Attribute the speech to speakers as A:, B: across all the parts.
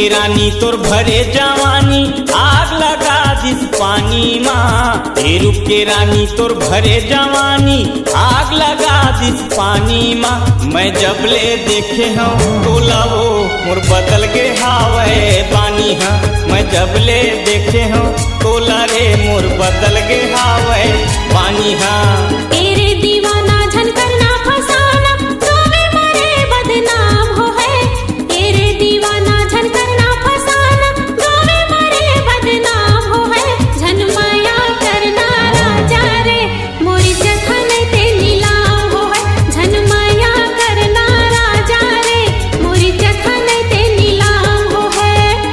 A: के रानी तोर भरे जवानी आग लगा दिस पानी माँ। हे रूप के रानी तोर भरे जवानी आग लगा दिस पानी माँ। मैं जब ले देखे हूँ तोला वो मोर बदल के हावे पानी हाँ। मैं जब ले देखे हूँ तोला रे मोर बदल के हावे पानी हाँ।
B: तेरे दीवाना झन करना फसाना तोवे मरे बदनाम हो है। तेरे दीवाना झन करना फसाना तोवे मरे बदनाम हो है। झन माया करना राजा रे मोरी जखन ते नीलाम हो है। झन माया करना राजा रे मोरी जखन ते नीलाम हो है।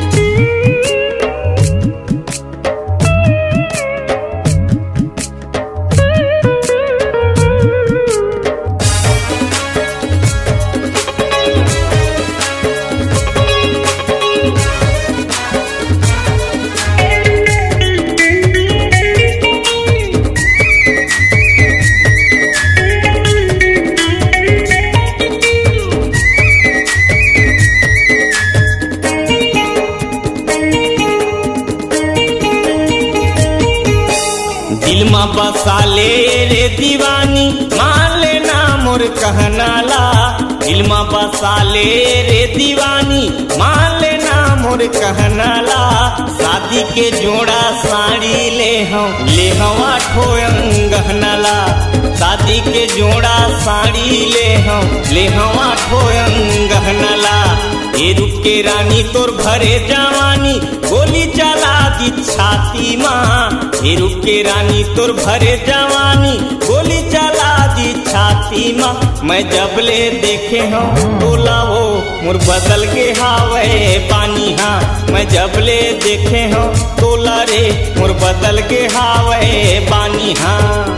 A: दिल में बसा ले रे दीवानी मान लेना मोर कहना ला। दिल में बसा ले रे दीवानी मान लेना मोर कहना ला। शादी के जोड़ा साड़ी ले हम आठो गहना ला। शादी के जोड़ा साड़ी ले हम आठो गहना ला। ये रूप के रानी तोर भरे जवानी गोली चला दी छाती माँ। ये रूप के रानी तोर भरे जवानी गोली चला दी छाती माँ। मैं जब ले देखे हूँ तोला वो मोर बदल के हावे पानी हाँ। मैं जब ले देखे हूँ तोला रे मोर बदल के हावे पानी हाँ।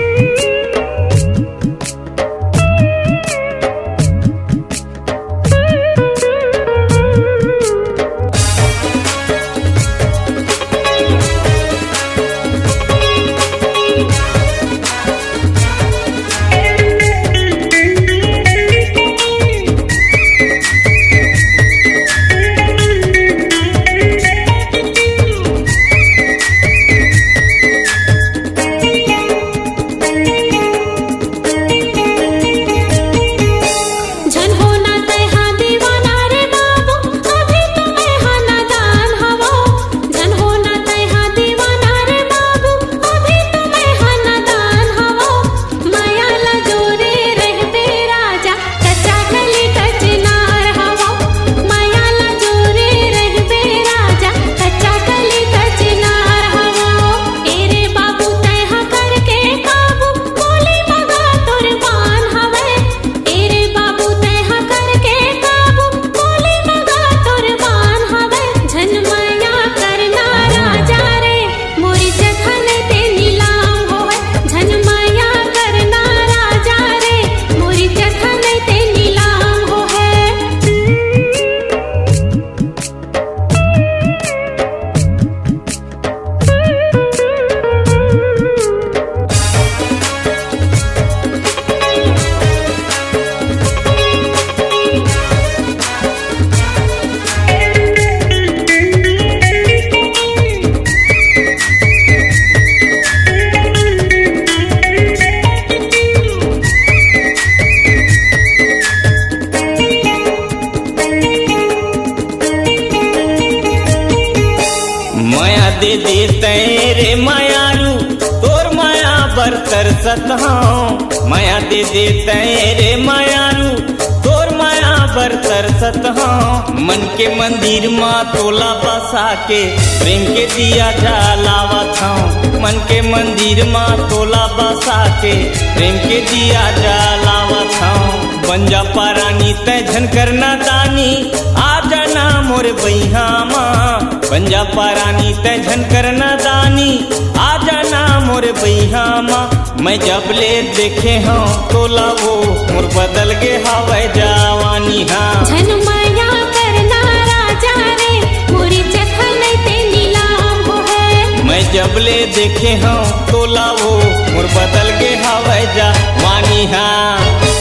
A: दे दे तेरे मायारू तोर माया बर तरसत हूँ। माया दे दे तेरे मायारू तोर माया बर तरसत हूँ। मन के मंदिर माँ तोला बसा के प्रेम के दिया जलावत हूँ। मन के मंदिर माँ तोला बसा के प्रेम के दिया जलावत हूँ। बन जा पारानी तय झन करना दानी आ जाना मोर बैहा माँ। बन जा पारानी तय झन करना दानी आ जाना मोर बैहा माँ। मैं जब ले देखे हूँ तोला वो मोर बदल के हवाई जवानी हाँ।
B: झन माया करना राजा रे मोरी जखन ते नीलाम हो है।
A: मैं जब ले देखे हूँ तोला वो मोर बदल के हवाई जवानी हाँ।